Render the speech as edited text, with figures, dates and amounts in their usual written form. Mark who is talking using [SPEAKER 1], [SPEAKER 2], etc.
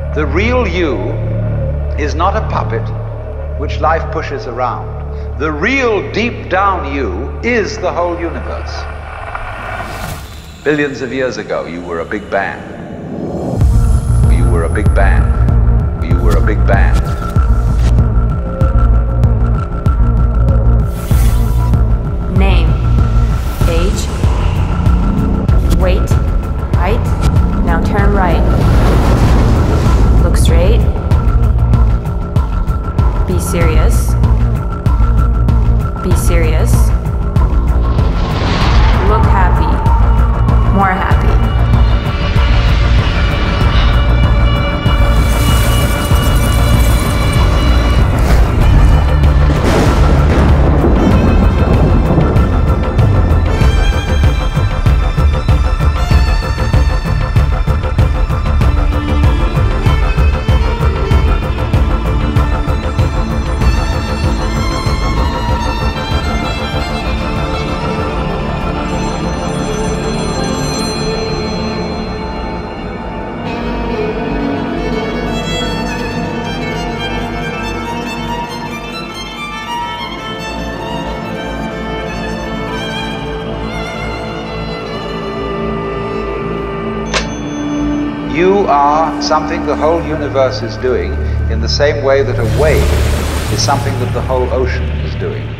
[SPEAKER 1] The real you is not a puppet which life pushes around. The real deep down you is the whole universe. Billions of years ago, you were a big bang. You were a big bang. You were a big bang.
[SPEAKER 2] Name, age, weight, height. Now turn right. Look straight. Be serious. Be serious. Look happy. More happy.
[SPEAKER 1] You are something the whole universe is doing in the same way that a wave is something that the whole ocean is doing.